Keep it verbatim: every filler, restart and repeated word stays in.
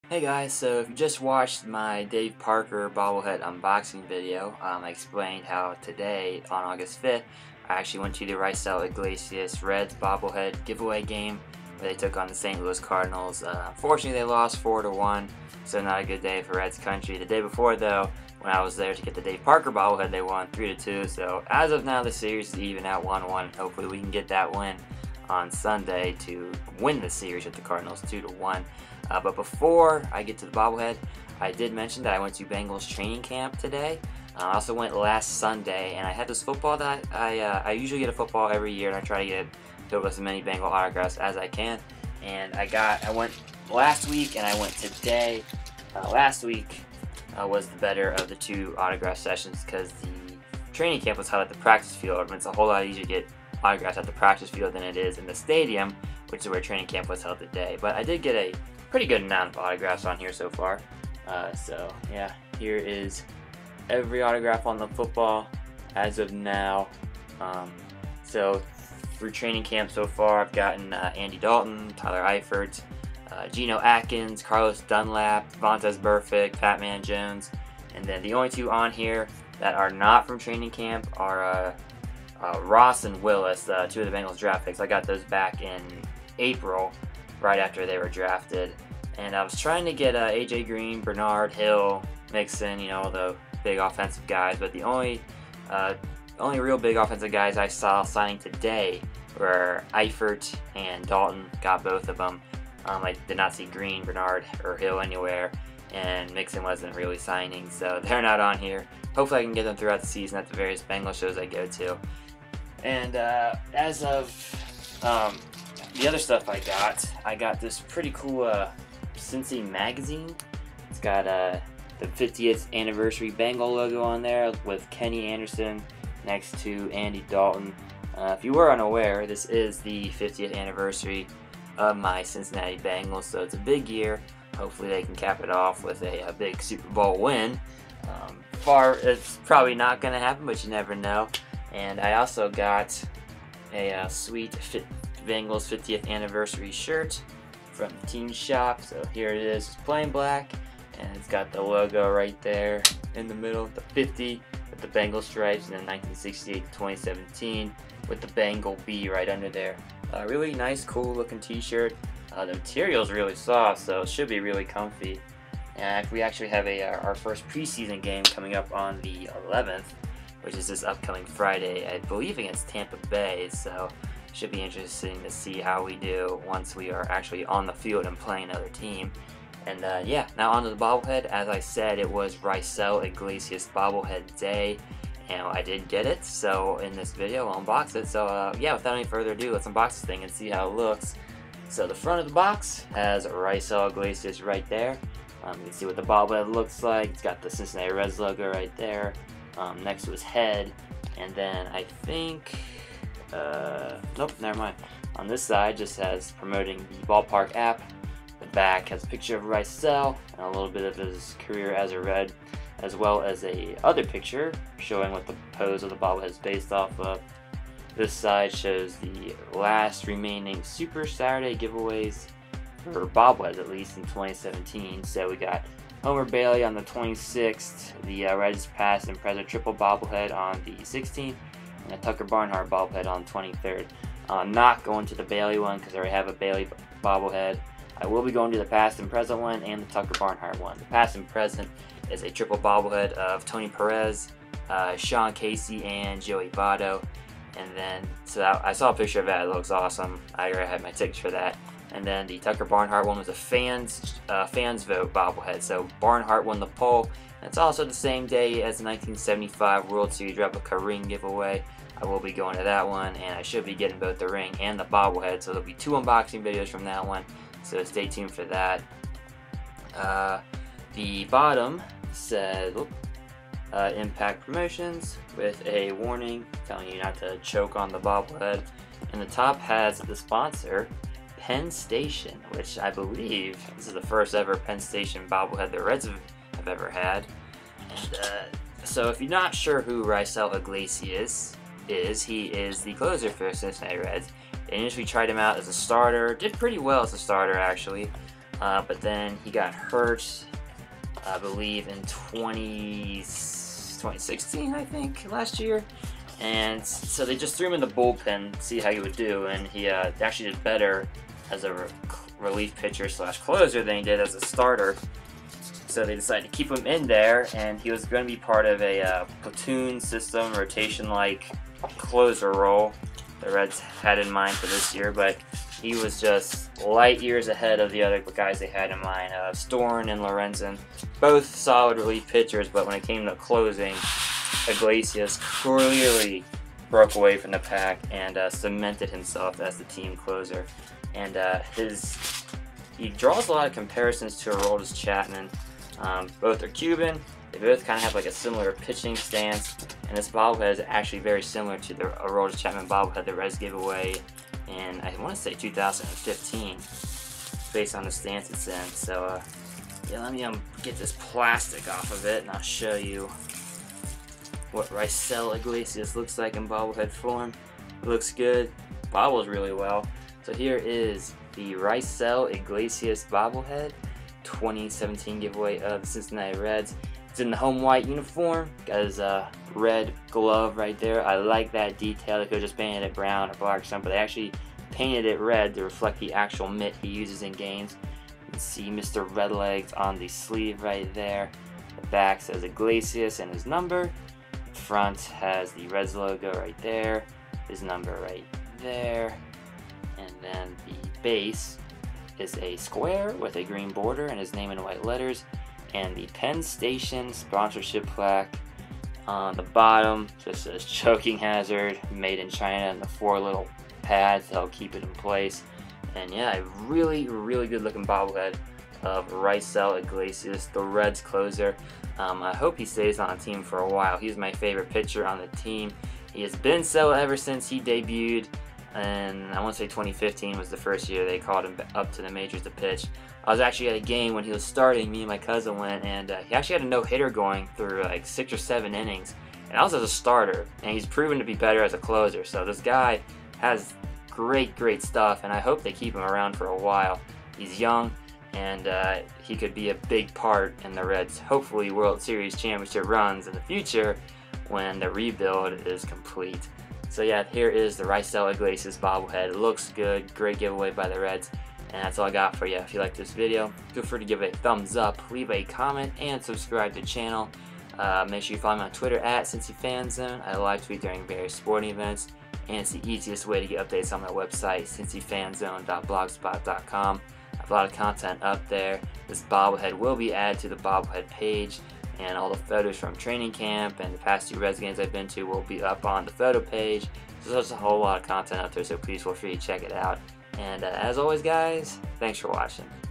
Hey guys, so if you just watched my Dave Parker bobblehead unboxing video, um, I explained how today, on August fifth, I actually went to the Raisel Iglesias Reds bobblehead giveaway game where they took on the Saint Louis Cardinals. Uh, unfortunately, they lost four to one, so not a good day for Reds country. The day before, though, when I was there to get the Dave Parker bobblehead, they won three to two, so as of now, the series is even at one one. Hopefully, we can get that win on Sunday to win the series with the Cardinals two to one. Uh, but before I get to the bobblehead, I did mention that I went to Bengals training camp today. Uh, I also went last Sunday, and I had this football that I uh, I usually get a football every year, and I try to get filled with as many Bengal autographs as I can. And I got I went last week, and I went today. Uh, last week uh, was the better of the two autograph sessions because the training camp was held at the practice field, and it's a whole lot easier to get autographs at the practice field than it is in the stadium, which is where training camp was held today. But I did get a pretty good amount of autographs on here so far. Uh, so yeah, here is every autograph on the football as of now. Um, so through training camp so far, I've gotten uh, Andy Dalton, Tyler Eifert, uh, Geno Atkins, Carlos Dunlap, Vontaze Burfict, Patman Jones, and then the only two on here that are not from training camp are uh, uh, Ross and Willis, uh, two of the Bengals draft picks. I got those back in April, right after they were drafted, and I was trying to get uh, A J Green, Bernard, Hill, Mixon, you know, the big offensive guys, but the only uh, only real big offensive guys I saw signing today were Eifert and Dalton. Got both of them. Um, I did not see Green, Bernard, or Hill anywhere, and Mixon wasn't really signing, so they're not on here. Hopefully I can get them throughout the season at the various Bengals shows I go to. And uh, as of um, the other stuff I got, I got this pretty cool uh, Cincy magazine. It's got uh, the fiftieth anniversary Bengal logo on there with Kenny Anderson next to Andy Dalton. Uh, if you were unaware, this is the fiftieth anniversary of my Cincinnati Bengals, so it's a big year. Hopefully they can cap it off with a, a big Super Bowl win. Um, far, it's probably not going to happen, but you never know. And I also got a uh, sweet fit Bengals fiftieth anniversary shirt from the team shop. So here it is, it's plain black, and it's got the logo right there in the middle, the fifty with the Bengal stripes, and then nineteen sixty-eight to twenty seventeen with the Bengal B right under there. A uh, really nice, cool looking t-shirt. Uh, the material is really soft, so it should be really comfy. And we actually have a our first preseason game coming up on the eleventh, which is this upcoming Friday, I believe against Tampa Bay, so should be interesting to see how we do once we are actually on the field and playing another team. And uh, yeah, now onto the bobblehead. As I said, it was Raisel Iglesias bobblehead day, and I did get it, so in this video I'll unbox it. So uh, yeah, without any further ado, let's unbox this thing and see how it looks. So the front of the box has Raisel Iglesias right there. Um, you can see what the bobblehead looks like. It's got the Cincinnati Reds logo right there. Um, next to his head, and then I think, uh, nope, never mind. On this side, just has promoting the Ballpark app. The back has a picture of Raisel and a little bit of his career as a Red, as well as a other picture showing what the pose of the bobblehead is based off of. This side shows the last remaining Super Saturday giveaways for bobbleheads, at least in twenty seventeen. So we got Homer Bailey on the twenty-sixth, the uh, Reds past and present triple bobblehead on the sixteenth, and a Tucker Barnhart bobblehead on the twenty-third. I'm not going to the Bailey one because I already have a Bailey bobblehead. I will be going to the past and present one and the Tucker Barnhart one. The past and present is a triple bobblehead of Tony Perez, uh, Sean Casey, and Joey Votto. And then, so that, I saw a picture of that, it looks awesome. I already had my tickets for that. And then the Tucker Barnhart one was a fans uh, fans vote bobblehead. So Barnhart won the poll. And it's also the same day as the nineteen seventy-five World Series replica ring giveaway. I will be going to that one, and I should be getting both the ring and the bobblehead. So there'll be two unboxing videos from that one. So stay tuned for that. Uh, the bottom says whoop, uh, Impact Promotions with a warning telling you not to choke on the bobblehead. And the top has the sponsor, Penn Station, which I believe this is the first ever Penn Station bobblehead the Reds have, have ever had. And uh, so if you're not sure who Raisel Iglesias is, he is the closer for the Cincinnati Reds. They initially tried him out as a starter, did pretty well as a starter actually. uh, but then he got hurt, I believe, in twenty sixteen, I think, last year. And so they just threw him in the bullpen to see how he would do, and he uh, actually did better as a re relief pitcher slash closer than he did as a starter. So they decided to keep him in there, and he was going to be part of a uh, platoon system, rotation-like closer role the Reds had in mind for this year, but he was just light years ahead of the other guys they had in mind. Uh, Storen and Lorenzen, both solid relief pitchers, but when it came to closing, Iglesias clearly broke away from the pack and uh, cemented himself as the team closer. And uh, his he draws a lot of comparisons to Aroldis Chapman. Um, both are Cuban. They both kind of have like a similar pitching stance, and this bobblehead is actually very similar to the Aroldis Chapman bobblehead the Reds gave away in, I want to say, two thousand fifteen, based on the stance it's in. So uh, yeah, let me um, get this plastic off of it, and I'll show you what Raisel Iglesias looks like in bobblehead form. It looks good, bobbles really well. So here is the Raisel Iglesias bobblehead, twenty seventeen giveaway of the Cincinnati Reds. It's in the home white uniform, got his uh, red glove right there. I like that detail. They could have just painted it brown or black or something, but they actually painted it red to reflect the actual mitt he uses in games. You can see Mister Redlegs on the sleeve right there. The back says Iglesias and his number. The front has the Reds logo right there, his number right there, and then the base is a square with a green border and his name in white letters, and the Penn Station sponsorship plaque on the bottom just says choking hazard, made in China, and the four little pads that'll keep it in place. And yeah, a really, really good looking bobblehead of Raisel Iglesias, the Reds closer. Um, I hope he stays on the team for a while. He's my favorite pitcher on the team. He has been so ever since he debuted, and I want to say twenty fifteen was the first year they called him up to the majors to pitch. I was actually at a game when he was starting. Me and my cousin went, and uh, he actually had a no-hitter going through like six or seven innings, and I was as a starter, and he's proven to be better as a closer. So this guy has great, great stuff, and I hope they keep him around for a while. He's young, and uh, he could be a big part in the Reds' hopefully World Series championship runs in the future when the rebuild is complete. So yeah, here is the Raisel Iglesias bobblehead. It looks good, great giveaway by the Reds, and that's all I got for you. If you like this video, feel free to give it a thumbs up, leave a comment, and subscribe to the channel. Uh, make sure you follow me on Twitter at CincyFanZone. I live tweet during various sporting events, and it's the easiest way to get updates on my website, Cincy Fan Zone dot blogspot dot com. I have a lot of content up there. This bobblehead will be added to the bobblehead page, and all the photos from training camp and the past two Reds games I've been to will be up on the photo page. So there's a whole lot of content out there, so please feel free to check it out. And uh, as always, guys, thanks for watching.